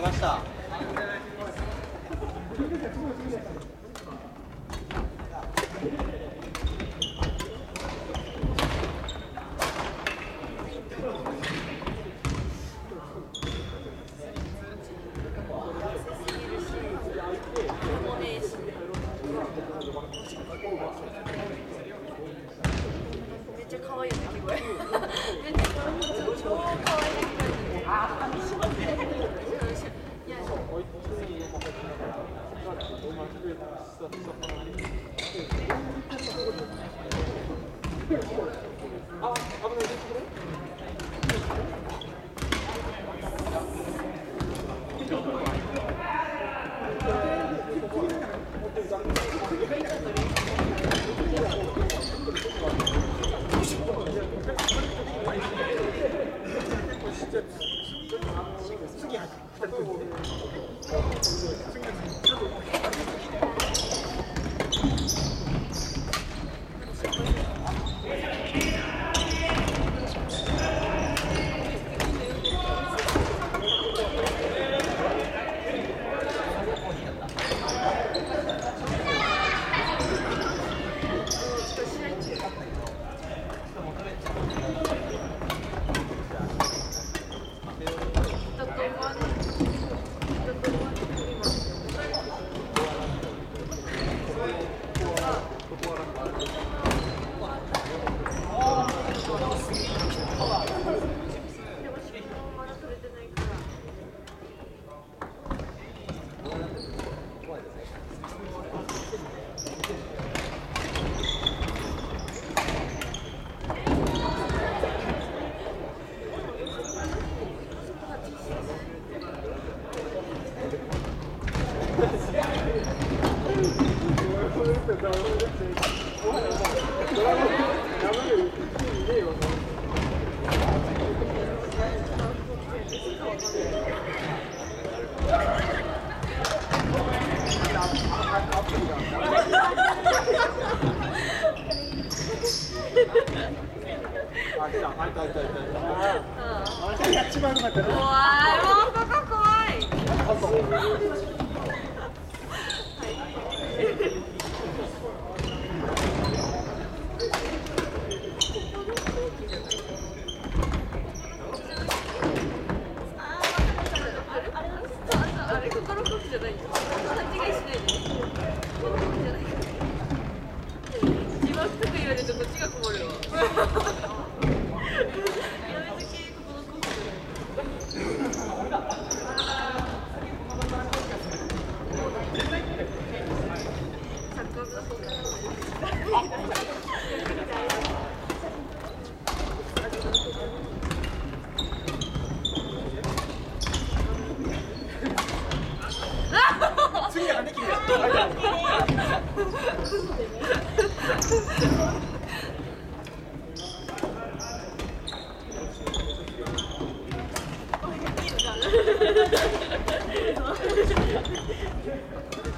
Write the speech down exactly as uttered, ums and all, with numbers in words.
けました。 めっちゃ可愛い鳴き声。めっちゃ超可愛い鳴き声。 やっちまうのかったな。 怖い、もうここ怖い。あれ心こきじゃないよ。勘違いしないで。心こきじゃないから。自爆とか言われるとこっちが困るわ。やめとけ、心こきじゃない。サッカー部の方から次ができるやつ。 いいのかな。